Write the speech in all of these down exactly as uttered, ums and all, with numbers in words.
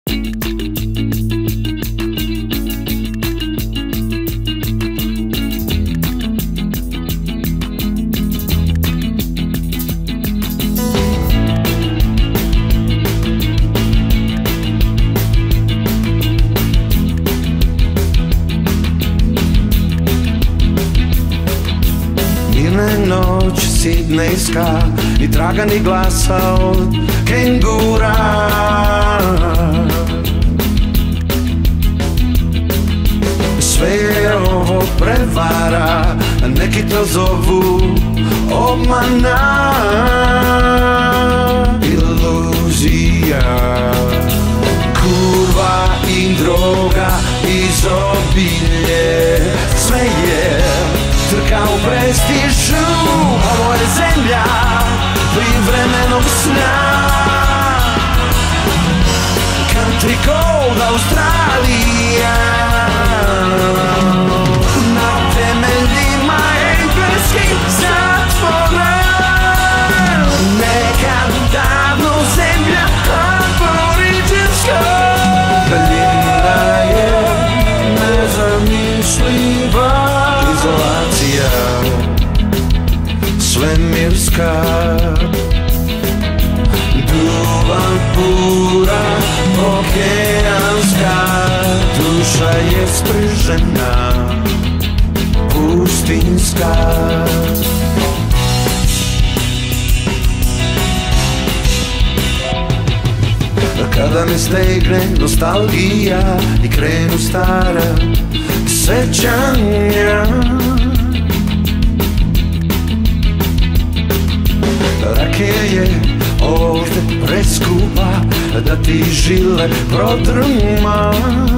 Noć sidnejska i tragani glasa od kengura. Sve je ovo prevara, neki to zovu obmana, iluzija. Kurva i droga, izobilje, sve je trka u prestižu. Ovo je zemlja privremenog sna, country cold Australija. Na temeljima engleskih zatvora, nekad davno zemlja aboriđinska. Daljina je nezamisliva, izolacija svemirska. Duvan pura, okeanska, duša je spržena, pustinska. Kada me stegne nostalgija i krenu stara sećanja, rakija je ovde preskupa da ti žile prodrma.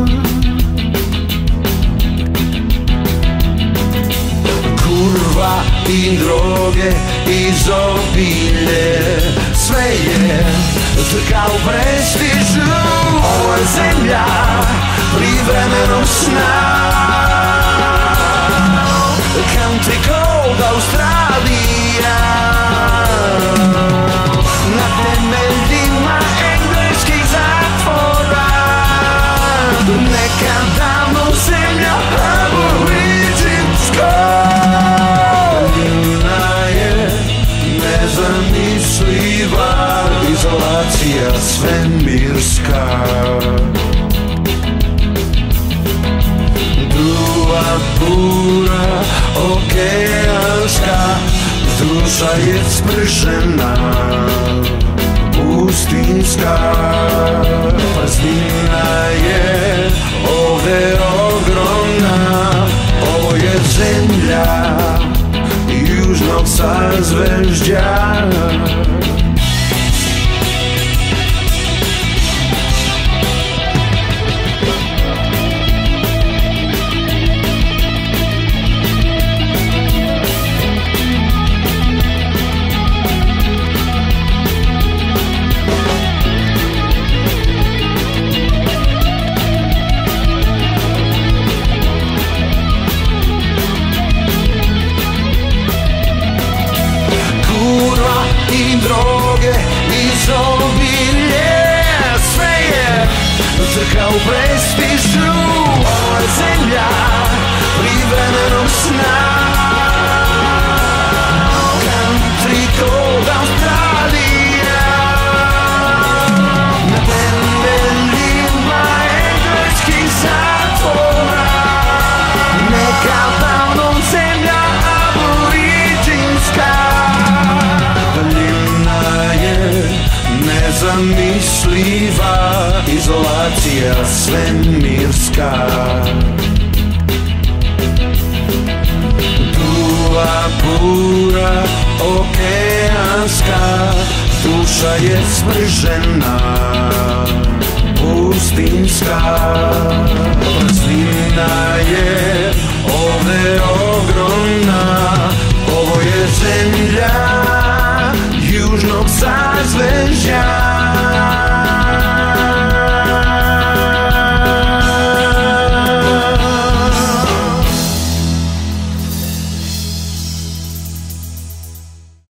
Kurva i droge, izobilje, sve je trka u prestižu. Ovo je zemlja privremenog sna, country cold Australija. Na temeljima engleskih zatvora, neka davno zemlja aboriđinska. Daljina je nezamisliva, izolacija svemirska. Duva pura, okeanska, duša je spržena, pustinska. Praznina je ovde ogromna, ovo je zemlja južnog sazvežđa. Droge, izobilje, sve je trka u prestižu. Ovo je zemlja privremenog sna, country cold Australija. Na temeljima engleskih zatvora, neka davno zemlja aboriđinska. Nezamisliva, izolacija svemirska. Duva pura, okeanska, duša je spržena, pustinska. Praznina je ovde ogromna,